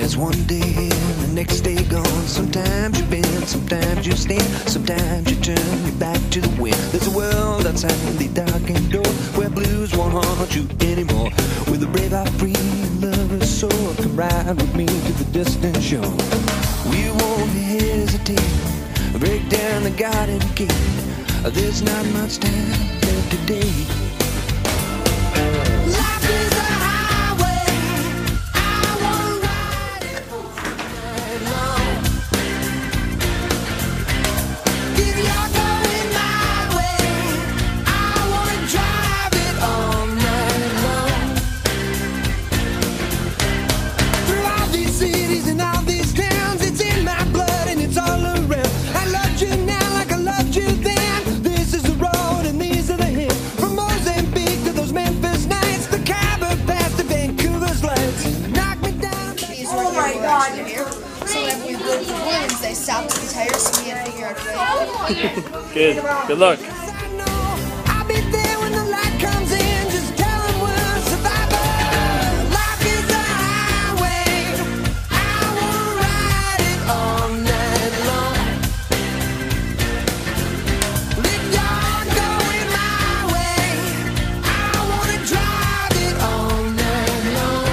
There's one day here, the next day gone. Sometimes you bend, sometimes you stand, sometimes you turn your back to the wind. There's a world outside the darkened door where blues won't haunt you anymore. With a brave heart, free and lover's soul, come ride with me to the distant shore. We won't hesitate, break down the garden gate. There's not much time left today. Life is a highway, I wanna ride it all night long. If you're going my way, I wanna drive it all night long. Through all these cities and all these towns, it's in my blood and it's all around. I loved you now like I loved you then. So when we go to balloons, they stop the tires, so we have to figure out a way. Good. Good luck. I'll be there when the light comes in. Just tell them we're survivors. Life is a highway. I wanna ride it all night long. If you're going my way, I wanna drive it all night long.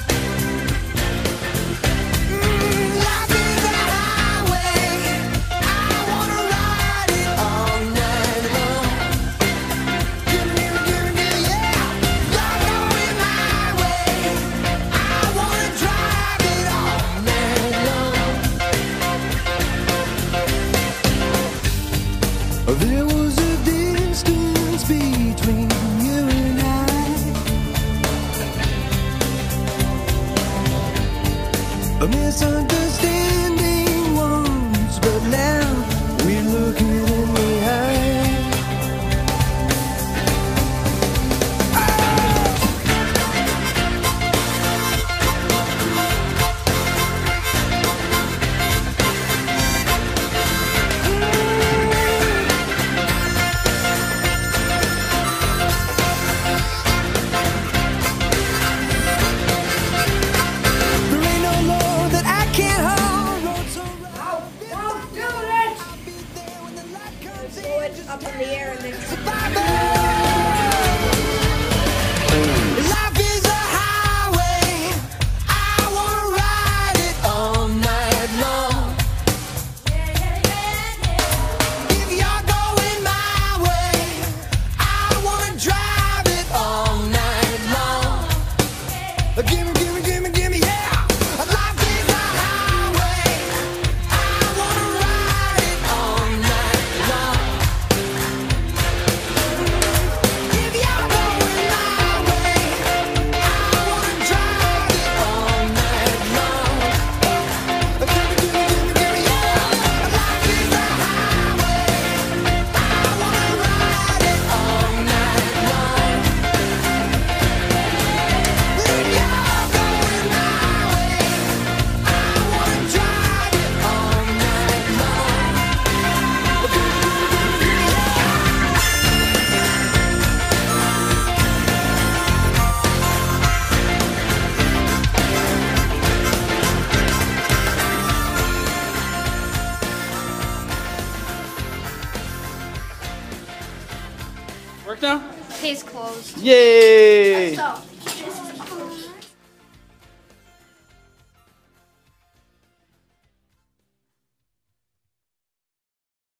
There was a distance between you and I, a misunderstanding once, but now we're looking in the eye. Up in the air and then Life is a highway, I wanna ride it all night long. If you're going my way, I wanna drive it all night long. Gimme, yeah. Life is a highway, I wanna ride it all night long. If you're going my way, I wanna drive it all night long. Gimme, yeah. Life is a highway, I wanna ride it all night long. If you're going my way, I wanna drive it all night long. Work now? case closed. Yay! Let's go.